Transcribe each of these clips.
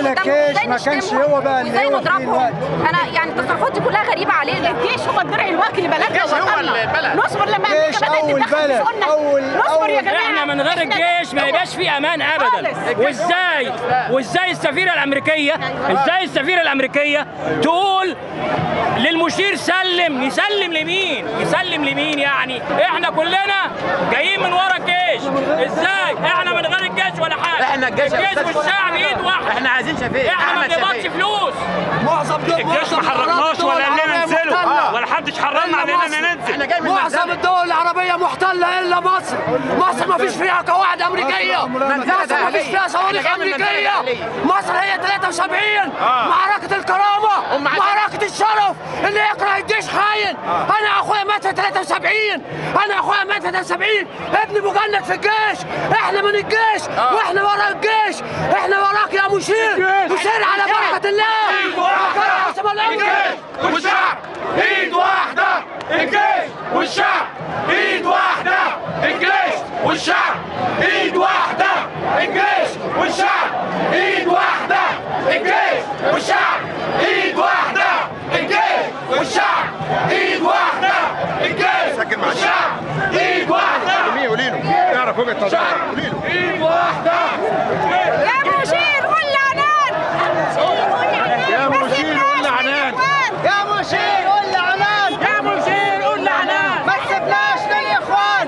لولا الجيش ما كانش هو بقى اللي هو نضربهم. انا يعني التصرفات دي كلها غريبه علينا. الجيش هو الدرع الواكي لبلدنا ووطننا. نصبر لما الجيش اول بلد نصبر يا جماعه. احنا من غير الجيش ما يبقاش في امان ابدا. وازاي السفيره الامريكيه تقول للمشير يسلم لمين يعني؟ احنا كلنا جايين من ورا الجيش. ازاي احنا من غير الجيش ولا حاجه؟ احنا الجيش والشعب ايد واحده. احنا عايزين شفيق. احنا ما بنقبضش فلوس. الجيش ما حركناش ولا قال لنا انزلوا ولا حدش حرمنا علينا ننزل. معظم الدول العربيه محتله الا مصر. مصر ما فيش فيها قواعد امريكيه، مصر ما فيش فيها صواريخ امريكيه. مصر هي 73 معركه الكرامه، معركه الشرف. اللي يكره الجيش خاين. انا اخويا مات في 73. ابني مجند في الجيش. احنا من الجيش واحنا ورا الجيش. احنا وراك يا مشير على بركه الله. الجيش والشعب ايد واحده. الجيش والشعب ايد واحده. الجيش والشعب ايد واحده. الجيش والشعب ايد واحده. الجيش والشعب ايد واحده. الجيش والشعب ايد واحده. الجيش والشعب ايد واحده. قولي له يعرف وجهه نظره. قولي له ايد واحده. يا مشير قول لعنان. يا مشير قول لعنان. يا مشير قول لعنان. يا مشير قول لعنان. ما تسيبناش للاخوان.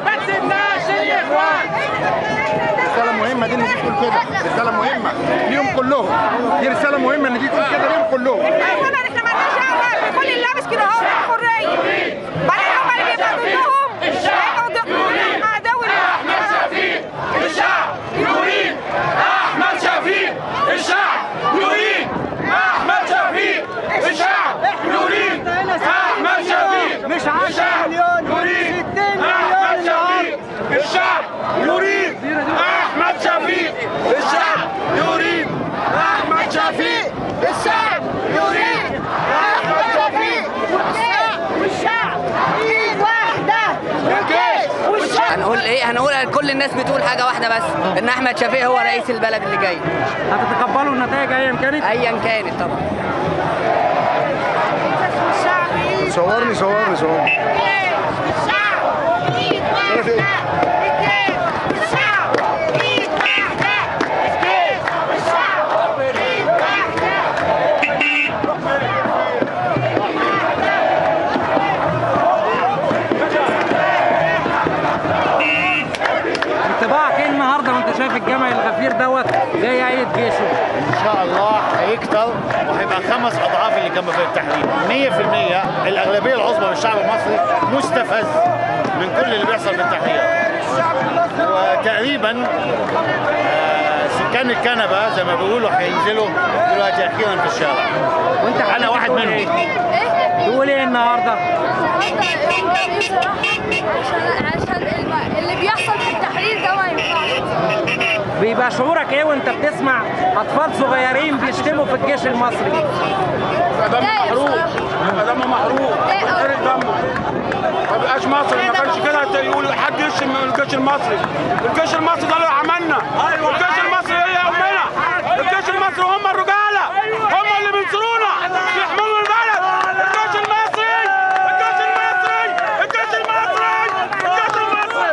رسالة مهمة دي ان دي تقول كده، رسالة مهمة ليهم كلهم. دي رسالة مهمة ان دي تقول كده ليهم كلهم. احنا مالناش دعوه بكل اللي لابس كده اهو حريه. بعدين هم اللي بيبقوا ضدهم احمد شفيق الشعب يريد. احمد شفيق الشعب يريد. احمد شفيق الشعب يريد. احمد شفيق مش 10 مليون يريد. 60 احمد مليون. شفيق الشعب يريد. احمد شفيق الشعب يريد. احمد شفيق الشعب يريد. احمد شفيق والشعب ايد واحده. الجيش والشعب. هنقول ايه؟ هنقول كل الناس بتقول حاجه واحده بس، ان احمد شفيق هو رئيس البلد اللي جاي. هتتقبلوا النتائج ايا كانت؟ ايا كانت طبعا. صورني. الشعب ايد واحده. الجيش والشعب ايد واحده. الجيش والشعب ايد واحده. انطباعك ايه النهارده وانت شايف الجمع الغفير دوت جاي يعيد جيشه؟ ان شاء الله هيكتر وهيبقى 5 اضعاف اللي كان في التحرير. 100% الاغلبيه العظمى من الشعب المصري مستفز من كل اللي بيحصل في التحرير. وتقريبا سكان الكنبه زي ما بيقولوا هينزلوا دلوقتي اخيرا في الشارع. وانت انا واحد منهم. تقول ايه النهارده؟ عشان اللي بيحصل في التحرير ده ما ينفعش. بيبقى شعورك ايه وانت بتسمع اطفال صغيرين بيشتموا في الجيش المصري؟ دم محروق. غير الدم. ما بقاش مصري. ما كانش كده يقول حد يشتم الجيش المصري. الجيش المصري ده اللي عملنا. الجيش المصري هي امنا. الجيش المصري هم الرجاله. هم اللي بينصرونا يحملوا البلد. الجيش المصري. الجيش المصري. الجيش المصري. الجيش المصري.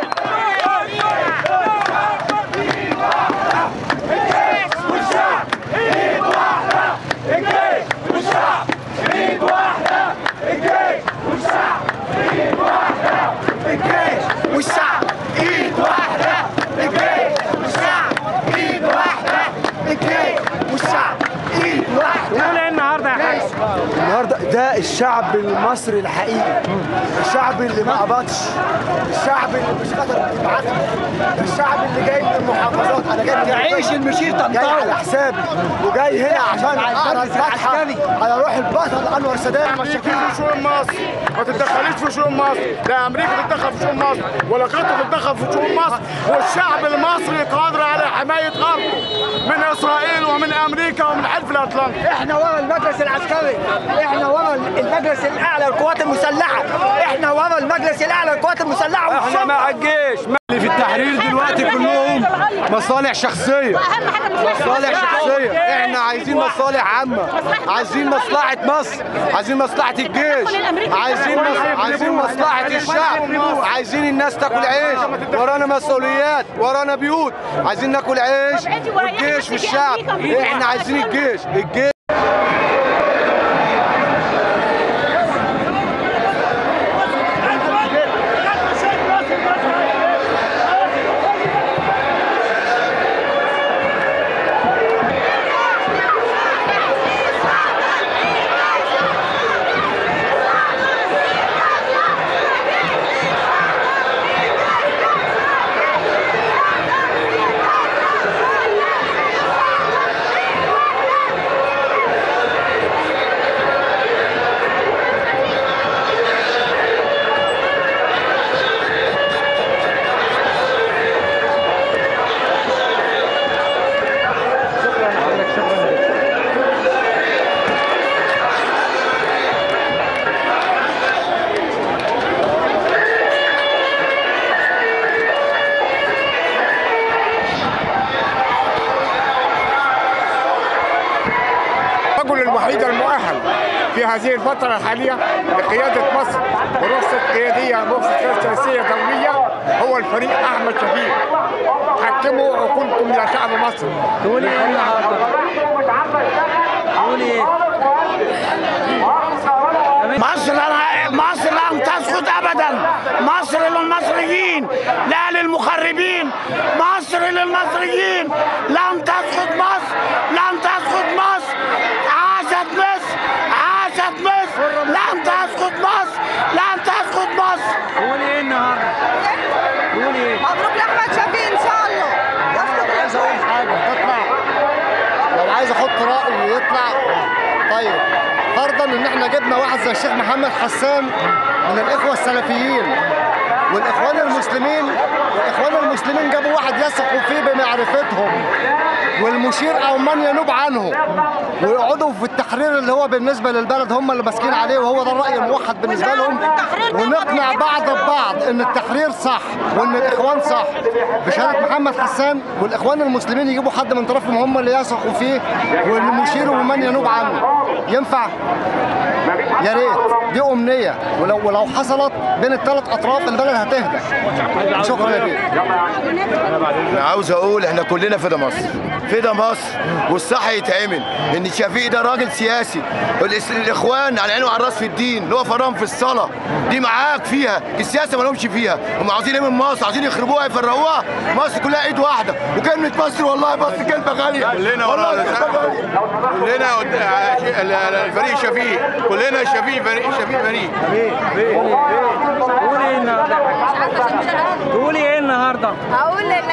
الجيش والشعب ايد واحده. الجيش والشعب ايد واحده. الجيش والشعب ايد واحده. الجيش والشعب ايد واحده. الجيش والشعب ايد واحده. الجيش والشعب ايد واحده. تقول ايه النهارده يا حاج؟ النهارده ده الشعب المصري الحقيقي، الشعب اللي ما قبضش، الشعب اللي مش قادر يبعث، الشعب اللي جاي من المحافظات. انا جاي يعيش المشير جاي طنطاوي على حسابي وجاي هنا عشان اقرا الفاتحه على روح البطل انور سادات. امريكا في شؤون مصر، ما تتدخليش في شؤون مصر. لا امريكا تتدخل في شؤون مصر ولا قطر تتدخل في شؤون مصر. والشعب المصري قادر على حمايه ارضه من اسرائيل ومن امريكا ومن الحلف الاطلنطي. احنا ورا المجلس العسكري، احنا ورا المجلس الاعلى للقوات المسلحه، احنا ورا المجلس الاعلى للقوات المسلحه. احنا مع الجيش. اللي في التحرير دلوقتي كلهم مصالح شخصيه، مصالح شخصيه. احنا عايزين مصالح عامه، عايزين مصلحه مصر، عايزين مصلحه الجيش، عايزين مصلحه الشعب، عايزين الناس تاكل عيش. ورانا مسؤوليات، ورانا بيوت، عايزين ناكل عيش والجيش والشعب. احنا عايزين الجيش. الوحيد المؤهل في هذه الفترة الحالية لقيادة مصر برخصة قيادية برخصة سياسية دولية هو الفريق أحمد شفيق. حكموا عقولكم يا شعب مصر. تقولي إيه النهارده؟ تقولي إيه؟ مصر لن تسقط ابدا. مصر للمصريين لا للمخربين. مصر للمصريين. لن تسقط مصر، لن تسقط مصر. عاشت مصر، عاشت مصر. لن تسقط مصر، لن تسقط مصر. تقولي ايه النهارده؟ تقولي ايه؟ مبروك لاحمد شفيق ان شاء الله. عايز اقول حاجه تطلع، لو عايز احط راي يطلع. طيب فرضا ان احنا جبنا واحد زي الشيخ محمد حسان من الاخوه السلفيين والاخوان المسلمين جابوا واحد يثقوا فيه بمعرفتهم والمشير او من ينوب عنه ويقعدوا في التحرير اللي هو بالنسبه للبلد هم اللي ماسكين عليه وهو ده الراي الموحد بالنسبه لهم، ونقنع بعض ببعض ان التحرير صح وان الاخوان صح بشهاده محمد حسان، والاخوان المسلمين يجيبوا حد من طرفهم هم اللي يثقوا فيه والمشير ومن ينوب عنه. ينفع؟ يا ريت، دي امنيه، ولو حصلت بين الثلاث اطراف البلد هتهدى. شكرا يا بيه. انا عاوز اقول احنا كلنا فدا مصر، فدا مصر، والصح يتعمل ان شفيق ده راجل سياسي. الاخوان على عينه وعلى الراس في الدين، اللي هو فرام في الصلاه دي معاك فيها، السياسه ما لهمش فيها. هم عاوزين ايه من مصر؟ عاوزين يخربوها يفرقوها. مصر كلها ايد واحده، وكلمه مصر والله مصر كلمه غاليه. كلنا كلنا الفريق شفيق، كلنا شفيق فريق. تقولي ايه النهارده؟ تقولي ايه النهارده؟ هقول ان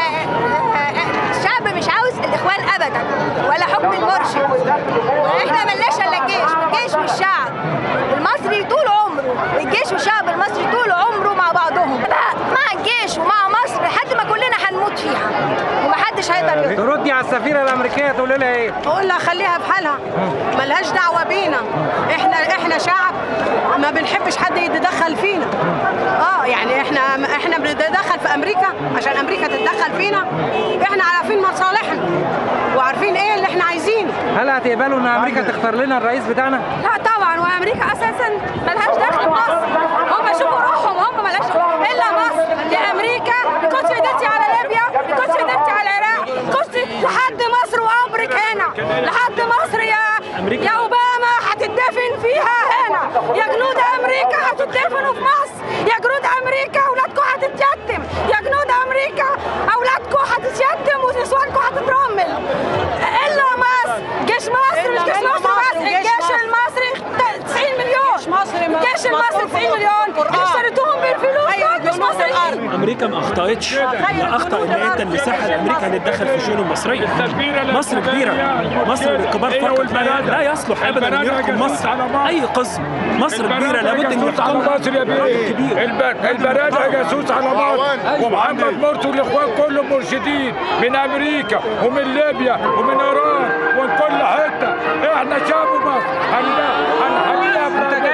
الشعب مش عاوز الاخوان ابدا ولا حكم المرشد، واحنا ملناش الا الجيش والشعب المصري طول عمره. الجيش والشعب المصري طول عمره مع بعضهم، مع الجيش ومع مصر لحد ما كلنا هنموت فيها ومحدش هيقدر يقدر. تردي على السفيره الامريكيه تقولي لها ايه؟ اقول لها خليها في حالها، ملهاش دعوه بينا. احنا شعب ما بنحبش حد يتدخل فينا. يعني احنا بنتدخل في امريكا عشان امريكا تتدخل فينا. احنا عارفين مصالحنا وعارفين ايه اللي احنا عايزينه. هل هتقبلوا ان امريكا تختار لنا الرئيس بتاعنا؟ لا طبعا، وامريكا اساسا ملهاش دخل بمصر. هم شوفوا روحهم، هم ملهاش الا مصر. دي امريكا كنت قدرتي على ليبيا، كنت قدرتي على العراق، كنت لحد مصر وامرك هنا، لحد مصر يا اوباما هتدفن فيها هنا، يا جنود امريكا هتدفنوا في مصر، يا جنود امريكا اولادكم هتتيتم، يا جنود امريكا اولادكم هتتيتم ونسوانكم هتترمل. الا مصر، جيش مصر مش جيش مصر بس، الجيش المصري 90 مليون، الجيش المصري 90 مليون اشتريتوهم بالفلوس. جيش مصر الارض. امريكا ما اخطأتش، اللي اخطأ ان انت اللي ساحل امريكا نتدخل في الشؤون المصريه. مصر كبيره، مصر للكبار فقط، لا يصلح ابدا ان يحكم مصر اي قسم. مصر كبيره لابد ان يحكم مصر يا بيه. البرادة جاسوس على مصر، ومحمد مرسي والاخوان كلهم مرشدين من امريكا ومن ليبيا ومن ايران ومن كل حته. احنا شعب مصر هنحميها. انت جاي منين يا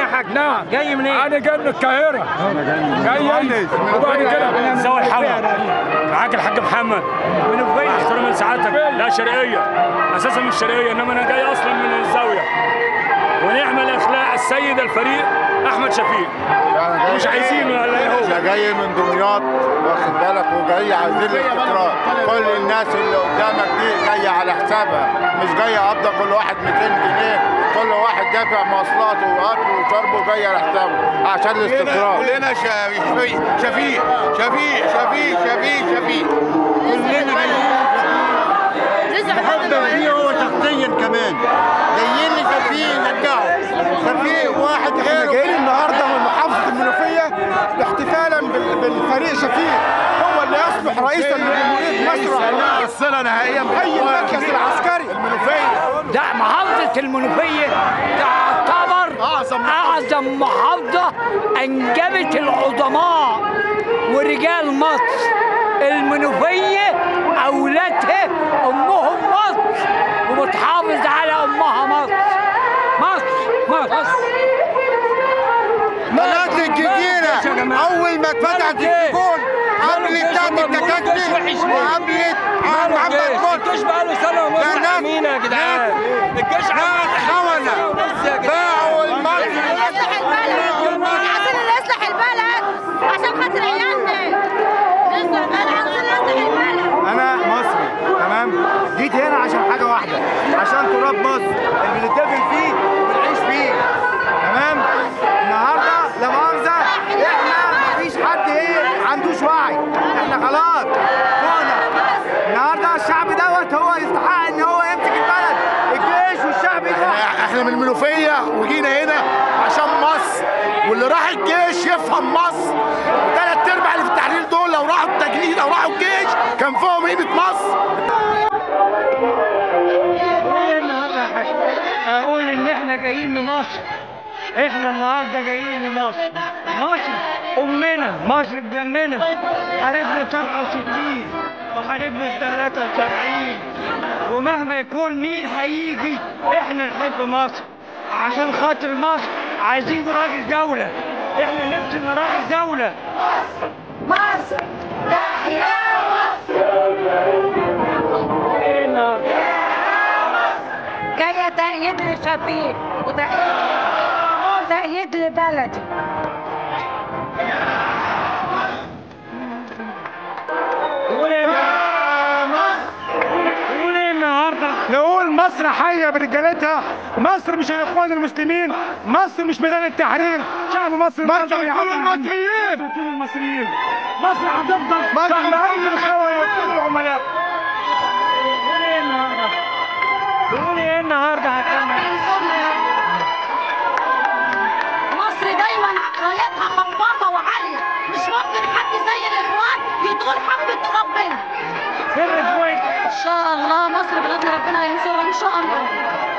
يا حاج؟ نعم. جاي منين؟ انا جاي من القاهره. جاي وبعد كده زاوية الحمد معاك الحاج محمد من احترم من سعادتك. لا شرقيه اساسا مش شرقيه، انما انا جاي اصلا من الزاويه. ونعمل اخلاق السيد الفريق احمد شفيق. مش عايزينه ولا ايه؟ هو جاي من دمياط واخد بالك، وجاي عايزين الاستقرار. كل الناس اللي قدامك دي جايه على حسابها، مش جايه قابضه كل واحد 200 جنيه، كل واحد دافع مواصلاته واكله وشربه جاي على حسابه عشان الاستقرار. كلنا شفيق شفيق شفيق شفيق شفيق شفيق محبب فيه هو شخصيا كمان. جايين لي شفيق نرجعه، شفيق واحد غيره. احنا جايين النهارده من محافظه المنوفيه احتفالا بالفريق شفيق، هو اللي يصبح رئيسا لجمهوريه مصر على الصله نهائيا حي المركز العسكري المنوفيه. ده محافظه المنوفيه تعتبر اعظم محافظه انجبت العظماء ورجال مصر. المنوفيه اولادها امهم مصر وبتحافظ على امها مصر. مصر بلد الجزيرة أول ما اتفتحت السجون قبل بتاعت التكاتك وقبل محمد مرسي. الجيش بقاله سنه ونص عاملين يا جدعان. الجيش خونة باعوا المصري يصلح البلد عشان يصلح البلد عشان خاطر عيالنا. عشان يصلح البلد. انا مصري تمام، جيت هنا عشان حاجه واحده، عشان تراب مصر اللي بنتقابل فيه وبنعيش فيه تمام. النهارده لا مؤاخذه احنا مفيش حد عندوش وعي، احنا خلاص فوقنا. النهارده الشعب دوت هو يستحق ان هو يمسك البلد، الجيش والشعب احنا من المنوفيه وجينا هنا عشان مصر، واللي راح الجيش يفهم مصر. وثلاث ارباع اللي في التحرير دول لو راحوا التجنيد او راحوا الجيش كان فيهم قيمه مصر. اقول ان احنا جايين من مصر. احنا النهارده جايين من مصر. مصر امنا، مصر بجننا. حاربنا 67 وحاربنا 73، ومهما يكون مين هيجي احنا نحب مصر. عشان خاطر مصر عايزين راجل دولة. احنا نفسنا راجل دولة. مصر تحيا مصر. جاية تأييد لشفيق وتأييد لبلدي. نقول مصر حية برجالتها. مصر مش الاخوان المسلمين، مصر مش ميدان التحرير. شعب مصر كل المصريين، كل المصريين. مصر هتفضل تحت امر الخونه وكل العملاء. قولي ايه النهارده هتعمل؟ مصر دايما رايتها خفاضة وعالية، مش ممكن حد زي الاخوان يدخل حبة ربنا. سر كويس. ان شاء الله مصر بلاد ربنا ينصرها ان شاء الله.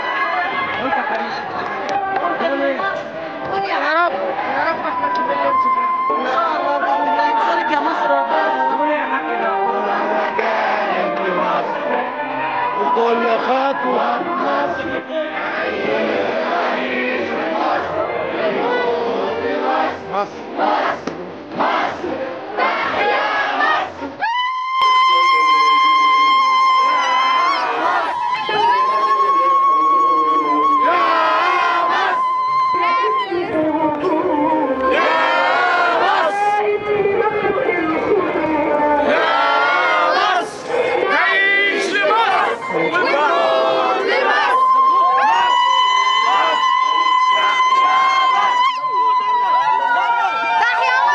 قول يا رب، يا رب احنا كبرنا ان شاء الله باذن الله ينصرك يا مصر. قولي يا حاج. وكل خطوة تحيا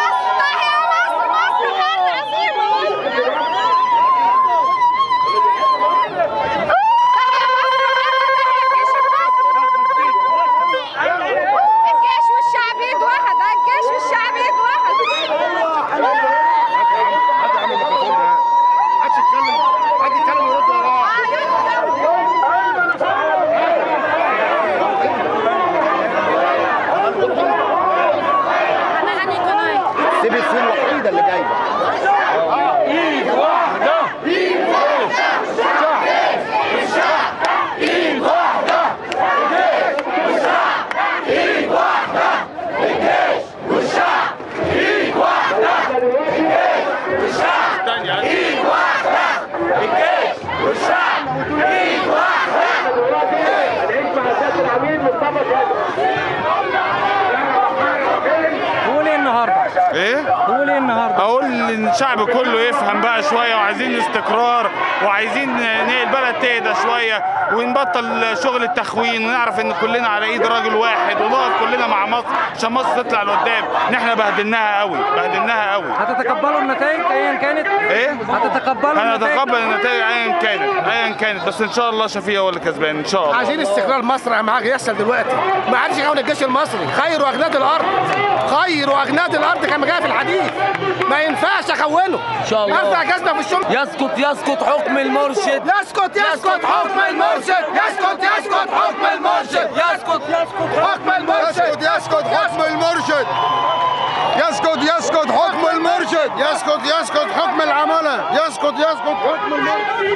الشعب كله يفهم بقى شويه، وعايزين استقرار، وعايزين البلد تهدى شويه، ونبطل شغل التخوين، ونعرف ان كلنا على ايد راجل واحد، ونقف كلنا مع مصر عشان مصر تطلع لقدام. ان احنا بهدلناها قوي، بهدلناها قوي. هتتقبلوا النتائج ايا كانت؟ ايه؟ هنتقبل النتائج ايا كانت، بس ان شاء الله شفيق هو اللي كسبان ان شاء الله. عايزين استقرار مصر، اهم حاجه يحصل دلوقتي. ما عادش يخون الجيش المصري، خيروا اجناد الارض، خيروا اجناد الارض كما جاء في الحديث. ما ينفعش اخونه ان شاء الله. ارفع جزمه في الشمس. يسقط حكم المرشد. يسقط حكم المرشد. يسقط حكم المرشد. يسقط حكم المرشد. يسقط حكم المرشد. يسقط حكم المرشد. يسقط حكم العمالة. يسقط حكم المرشد.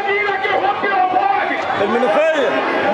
المنوفية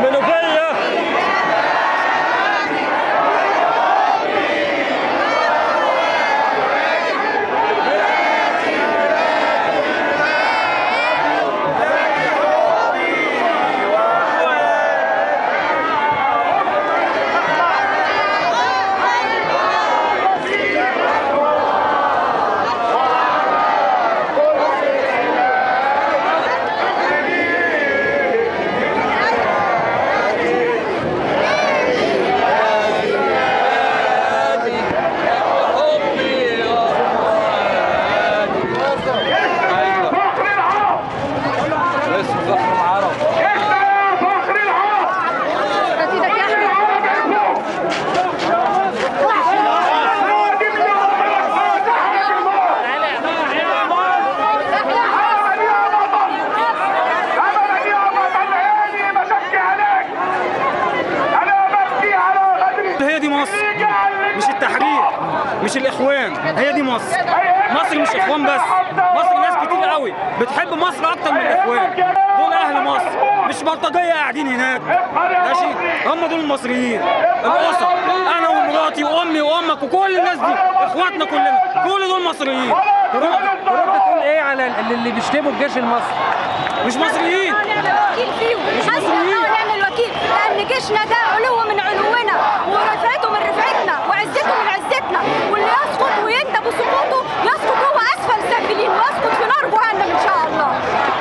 مش التحرير، مش الاخوان، هي دي مصر. مصر مش اخوان بس، مصر ناس كتير قوي بتحب مصر اكتر من الاخوان. دول اهل مصر، مش بلطجيه قاعدين هناك، ماشي؟ هم دول المصريين، الاسر، انا ومراتي وامي وامك وكل الناس دي اخواتنا كلنا، كل دول مصريين. ترد تقول ايه على اللي بيشتموا الجيش المصري؟ مش مصريين. الوكيل فيهم، مش مصريين. نعمل الوكيل، لان جيشنا ده علو من علونا، ورفعته من رفعتنا، وعزته من عزتنا، واللي يسقط ويندب بسقوطه يسقط هو اسفل السافلين، ويسقط في نار جهنم ان شاء الله.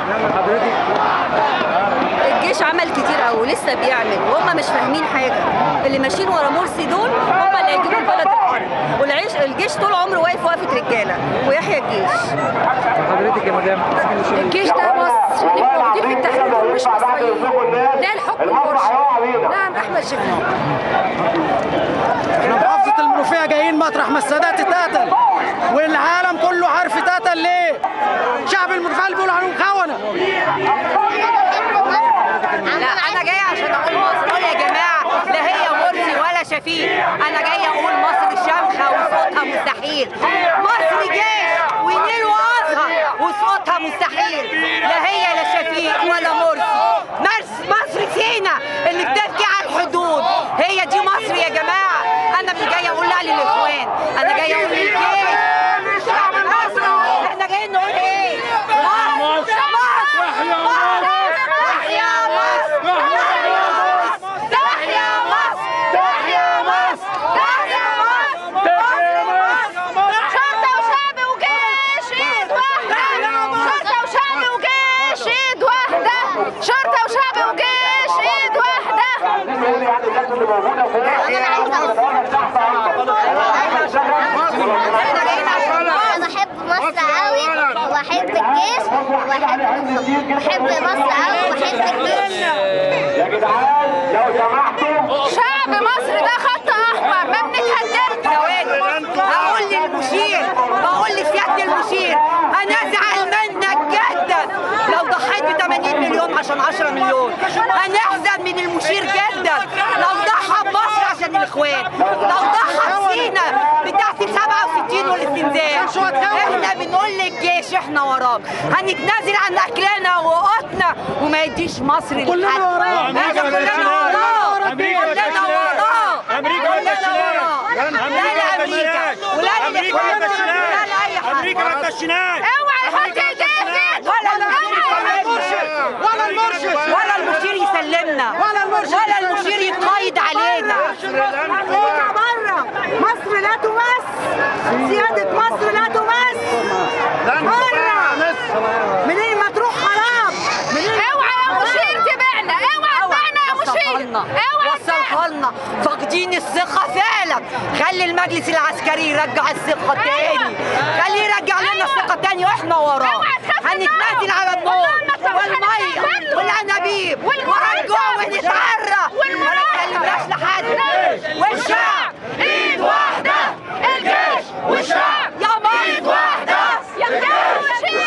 الجيش عمل كتير قوي ولسه بيعمل، وهم مش فاهمين حاجه. اللي ماشيين ورا مرسي دول هم اللي هيجيبوا البلد الارض، الجيش طول عمره واقف وقفه رجاله، ويحيى الجيش. حضرتك يا مدام، الجيش ده مصر، اللي موجودين في التحرير دول مش مصريين، ده الحكم المرشد. نعم احمد شفيق. احنا محافظه المنوفيه جايين مطرح ما السادات اتقتل، والعالم كله عارف اتقتل ليه. شعب المنوفيه بيقولوا عليهم خونه. لا انا جايه عشان اقول مصر. قول يا جماعه، لا هي مرسي ولا شفيق، انا جايه اقول مصر شامخه وصوتها مستحيل. مصر جيش ونيل وازهر وصوتها مستحيل، لا هي لا شفيق ولا مرسي. مصر سينا اللي بتبكي على الحدود، هي دي مصر يا جماعه. انا مش جايه اقول لا للاخوان، انا جايه اقول للجيش. الشعب المصري احنا جايين نقول ايه؟ مصر شرطة وشعب وجيش ايد واحدة. انا بحب مصر قوي وبحب الجيش بحب مصر قوي وبحب الجيش. يا جدعان لو سمحتوا، شعب مصر ده خط احمر ما بنتهددش. هقول للمشير، بقول لسيادة المشير، هنزعل منك جدا لو ضحيت ب 80 مليون عشان 10 مليون. هنحزن من المشير جدا لو ضحى بمصر عشان الاخوان، لو ضحى بسينا بتاعت ال 67 والاستنزاف. احنا بنقول للجيش احنا وراك، هنتنازل عن اكلنا وقوتنا وما يديش مصر لحد. كلنا وراه، كلنا وراه، كلنا وراه، كلنا وراه. لا لامريكا ولا للاخوان ولا لاي حد. امريكا ما تمشيناش. اوعى يحط ايديك ولا المشير يسلمنا، ولا المشير يتقايد علينا. امريكا بره، مصر لا تمس، سيادة مصر لا تمس. مشير تبعنا، اوعى تبعنا يا مشير، اوعى وصلها لنا، فاقدين الثقة فعلا. خلي المجلس العسكري يرجع الثقة تاني، خليه يرجع لنا الثقة تاني واحنا وراه. هنتنازل على النور والمية والانابيب وهنجوع ونتعرى وما نتكلمناش لحد. والشعب ايد واحدة، الجيش والشعب يا مصر ايد واحدة، يا الجيش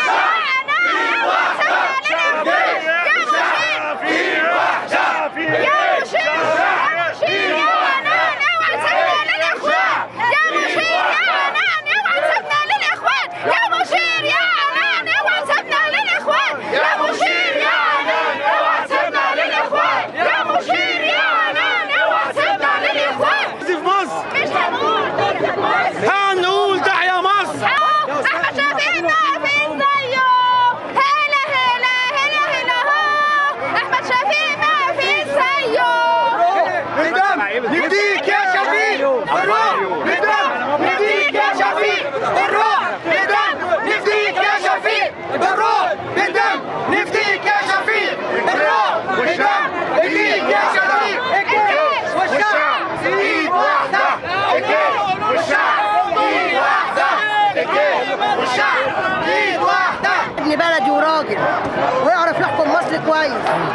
نديك يا شفيق الروح بالدم، نديك يا شفيق الروح بالدم، نديك يا شفيق الروح بالدم، نديك يا شفيق الروح بالدم، نديك يا شفيق. الجيش والشعب ايد واحدة، الجيش والشعب ايد واحدة، الجيش والشعب ايد واحدة. ابن بلدي وراجل ويعرف يحكم مصر كويس.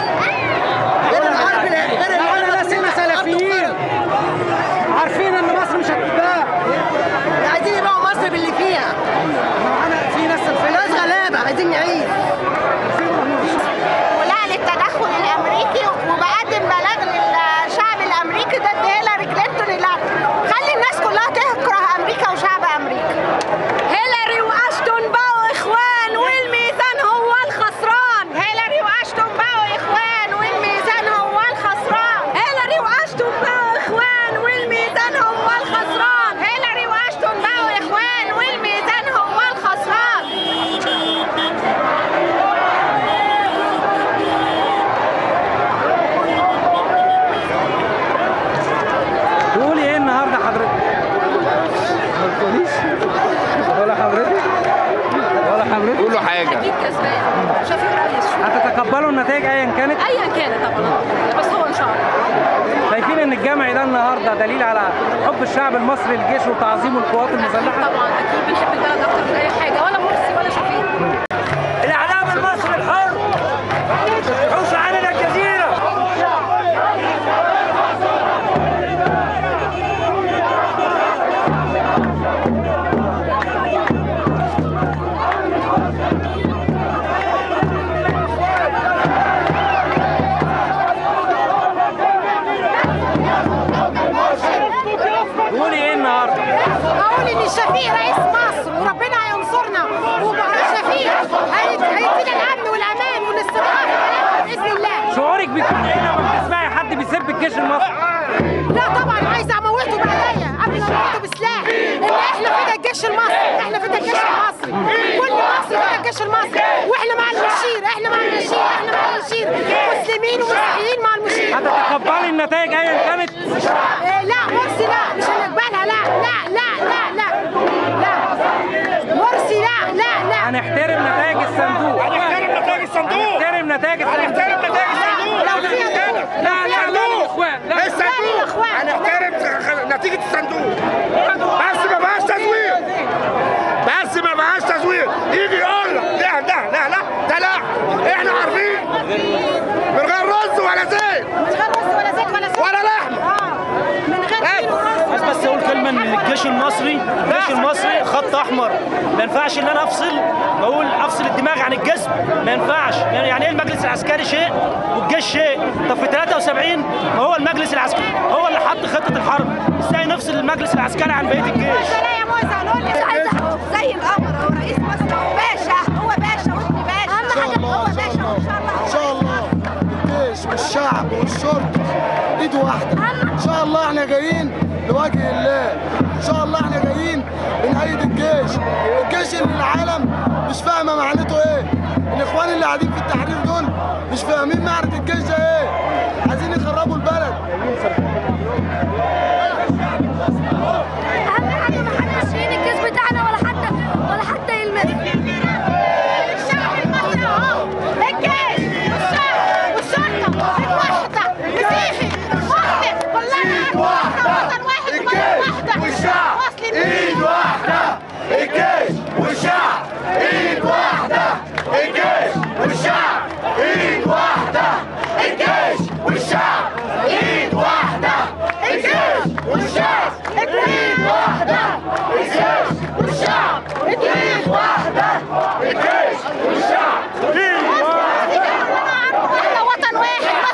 عارفين ان مصر مش هتتباع، عايزين يبيعوا مصر باللي فيها. في ناس غلابه عايزين نعيش. ولا للتدخل الامريكي، وبقدم بلاغ للشعب الامريكي ضد هيلاري كلينتون اللي خلي الناس كلها تكره امريكا وشعب امريكا. هيلاري واشتون بقوا اخوان والميزان هو الخسران. هيلاري واشتون بقوا اخوان والميزان هو الخسران. هيلاري واشتون بقوا اخوان والميزان هو الخسران. هيلاري واشتون بقوا اخوان والميزان هو الخسران. تقولي ايه النهارده حضرتك؟ ما تقوليش ولا حضرتك ولا حضرتك قولوا حاجه. اكيد كسبان، شفيق رئيس. هتتقبلوا النتائج ايا كانت؟ ايا كانت طبعا، بس هو ان شاء الله. شايفين ان الجمع ده النهارده دليل على حب الشعب المصري للجيش وتعظيمه القوات المسلحه؟ طبعا اكيد بنحب البلد اكتر من اي حاجه، ولا مرسي ولا شفيق. الاعلام المصري الحر حوش علينا الجزيره. قولي ايه النهارده؟ هقول ان شفيق رئيس مصر وربنا هينصرنا، وشفيق هيدينا الامن والامان والاستقرار باذن الله. شعورك بيكون ايه لما بتسمعي حد بيسب الجيش المصري؟ لا طبعا عايزه اموته بايديا قبل ما اموته بسلاح، لان احنا فدا الجيش المصري، احنا فدا الجيش المصري، كل مصر فدا الجيش المصري، واحنا مع المشير، احنا مع المشير، احنا مع المشير، مسلمين ومسيحيين مع المشير. هتتقبلي النتائج ايا كانت؟ لا مرسي لا، مش هنقبلها، لا لا لا لا لا لا مرسي لا لا لا. هنحترم نتائج الصندوق. هنحترم نتائج الصندوق. هنحترم نتائج الصندوق. هنحترم نتائج الصندوق. لو في لا للاخوان، لا الصندوق هنحترم نتيجة الصندوق، بس ما بقاش تزوير، بس ما بقاش تزوير. يجي يقول لك لا لا لا لا ده لا، احنا عارفين من غير رز ولا زيت، من غير رز ولا زيت ولا لحمة، من غير بس اقول كلمه ان الجيش المصري خط احمر، ما ينفعش ان انا افصل الدماغ عن الجسم، ما ينفعش. يعني ايه المجلس العسكري شيء والجيش شيء؟ طب في 73 ما هو المجلس العسكري هو اللي حط خطه الحرب، ازاي نفصل المجلس العسكري عن بقيه الجيش؟ لا يا موزة، هنقول لك عايزه زي القمر، هو رئيس مصر، هو باشا، هو باشا وابن باشا، اهم حاجه هو باشا وان شاء الله. ان شاء الله الجيش والشعب والشرطه ايد واحده. ان شاء الله احنا جايين لوجه الله، ان شاء الله احنا جايين بنأيد الجيش اللي العالم مش فاهمه معناته ايه. الاخوان اللي قاعدين في التحرير دول مش فاهمين معنى الجيش ده ايه، عايزين يخربوا البلد. اهم حاجه ما حدش يهين الجيش بتاعنا ولا حتى يلمسه. الشعب المصري اهو، الجيش والشعب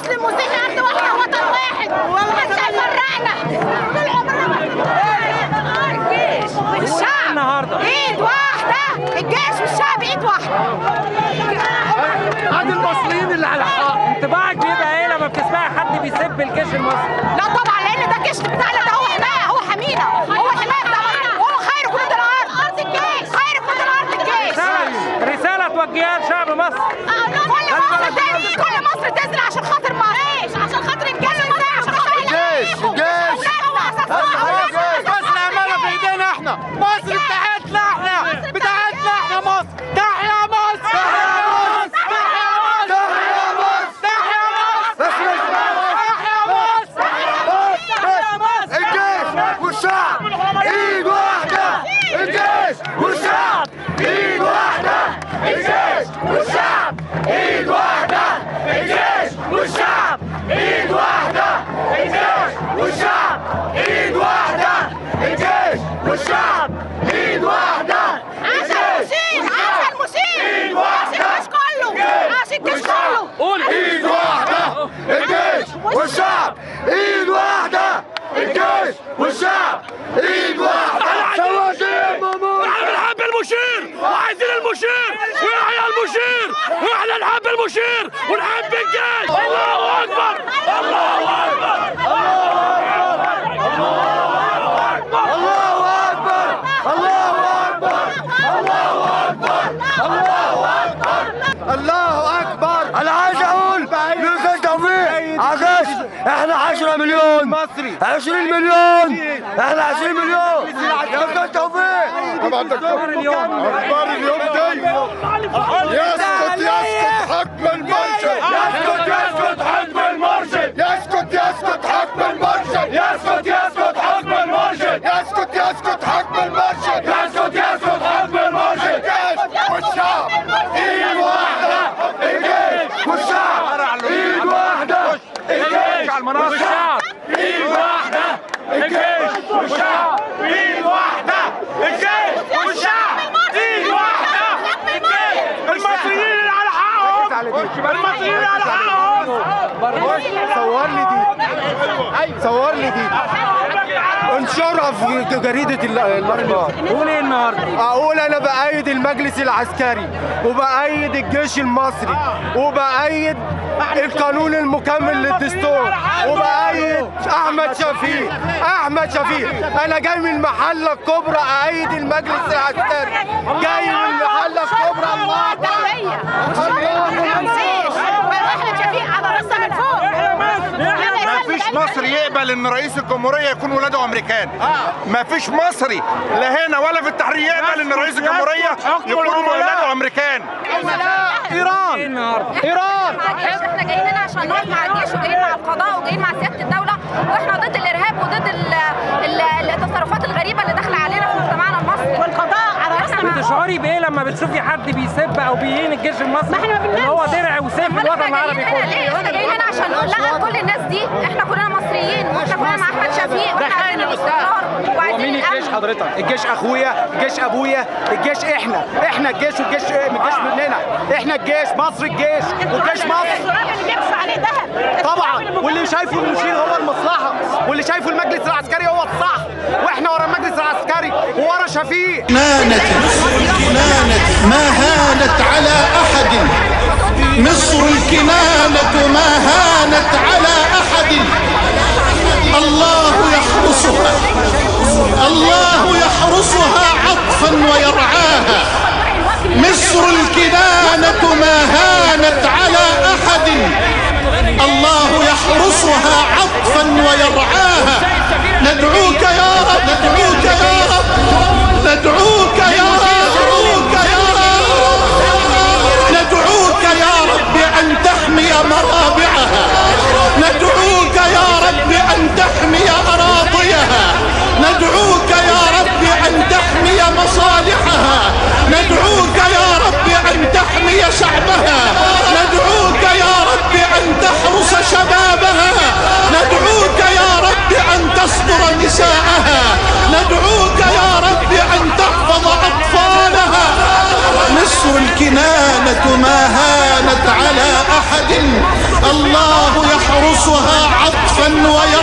مسلم مسيحي ارض واحده وطن واحد ومحدش هيفرقنا طول عمرنا. الجيش والشعب النهارده ايد واحده، الجيش والشعب ايد واحده. عاد المصريين اللي على الحق. انطباعك بيبقى ايه لما بتسمعي حد بيسب الجيش المصري؟ لا طبعا، لان ده الجيش بتاعنا، ده هو حمايه، هو حمينا، هو حمايه بتاعنا، وهو خير جنود الارض. ارض الجيش، خير جنود الارض الجيش. رساله توجهها لشعب مصر. كل مصر تنزل عشان خاطر مصر، عشان خاطر الجيش. الجيش مصر امانه في ايدينا احنا، مصر بتاعتنا احنا، بتاعتنا احنا مصر. تحيا مصر، تحيا مصر، تحيا مصر، تحيا مصر، تحيا مصر. الجيش والشعب ايد واحده، الجيش والشعب ايد واحده، الجيش والشعب ايد واحده، الجيش والشعب ايد واحده، الجيش والشعب ايد واحده، الجيش والشعب ايد واحده. عشان المشير، عشان الجيش كله، عشان الجيش كله. قول ايد واحده، الجيش والشعب ايد واحده، الجيش والشعب ايد واحده. احنا بنحب المشير وعايزين المشير ويحيى المشير، واحنا نحب المشير ونحب الجيش. الله اكبر، الله اكبر، الله اكبر، الله اكبر، الله اكبر، الله اكبر، الله اكبر. انا عايز اقول للاستاذ توفيق عكاش، احنا 10 مليون مصري، 20 مليون، احنا 20 مليون يا استاذ توفيق. طبعا اخبار اليوم، اخبار اليوم دي يسكت حكم المرشد، يسكت حكم المرشد، يسكت حكم المرشد، يسكت حكم المرشد، يسكت حكم المرشد، يسكت حكم المرشد. الجيش والشعب ايد واحده، الجيش والشعب ايد واحده، الجيش والشعب ايد واحده، الجيش والشعب ايد واحده، الجيش والشعب ايد واحده. المصريين اللي على حقهم، المصريين اللي على حقهم. صور لي دي، صور لي دي، انشرها في جريدة الأخبار. قول ايه النهارده؟ أقول أنا بأيد المجلس العسكري، وبأيد الجيش المصري، وبأيد القانون المكمل للدستور، وبأيد أحمد شفيق. أحمد شفيق، أنا جاي من المحلة الكبرى أأيد المجلس العسكري، جاي من المحلة الكبرى. الله احمد شفيق على راسنا من فوق. ما فيش مصري يقبل ان رئيس الجمهوريه يكون ولاده امريكان. ما فيش مصري لا هنا ولا في التحرير يقبل ان رئيس الجمهوريه يكون ولاده امريكان. ايران، ايران. احنا جايين هنا عشان نقف مع الجيش، وجايين مع القضاء، وجايين مع سياده الدوله، واحنا ضد الارهاب وضد التصرفات الغريبه اللي داخله علينا في مجتمعنا المصري. والقضاء على راسنا. بتشعري بايه لما بتشوفي حد بيسب او بيهين الجيش المصري اللي هو درع وسيف الوطن العربي كله؟ احنا جايين هنا عشان نقول لا لكل الناس دي، احنا كلنا مصريين، واحنا كلنا مع احمد شفيق، واحنا عايزين الاستقرار وعايزين مين الجيش حضرتك؟ الجيش اخويا، الجيش ابويا، الجيش احنا الجيش، والجيش الجيش مننا، احنا الجيش، مصر الجيش، والجيش مصر. طبعا، واللي شايفه المشير هو المصلحه، واللي شايفه المجلس العسكري هو الصح، واحنا ورا المجلس العسكري وورا شفيق. الكنانة ما هانت على أحد، مصر الكنانة ما هانت على أحد. الله يحرسها، الله يحرسها عطفا ويرعاها. مصر الكنانة ما هانت على أحد، الله يحرسها عطفا ويرعاها. ندعوك يا رب، ندعوك يا رب، ندعوك يا رب، ندعوك يا رب أن تحمي مرابعها، ندعوك يا رب أن تحمي أراضيها، ندعوك يا رب أن تحمي مصالحها، ندعوك يا رب أن تحمي شعبها، ندعوك يا رب أن تحرس شبابها، ندعوك يا رب أن تصدر نساءها، ندعوك يا رب أن تحفظ أطفالها. مصر الكنانة ما هانت على أحد، الله عطفا ويا